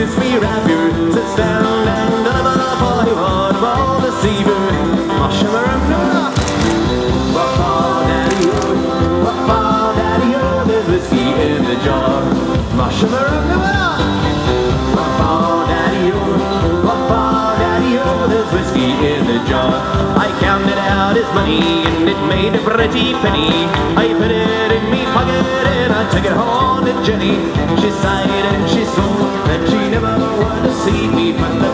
kiss me right here. Sits down and deliver 41 of all the seaver. My shimmer and no. Wah-wah, daddy-o, wah-wah, daddy-o, there's whiskey in the jar. My shimmer and no. Wah-wah, daddy-o, wah-wah, daddy-o, there's whiskey in the jar. I counted out his money and it made a pretty penny. I put it in me pocket and I took it home to Jenny. She sighed and she swore that she never wanted to see me, but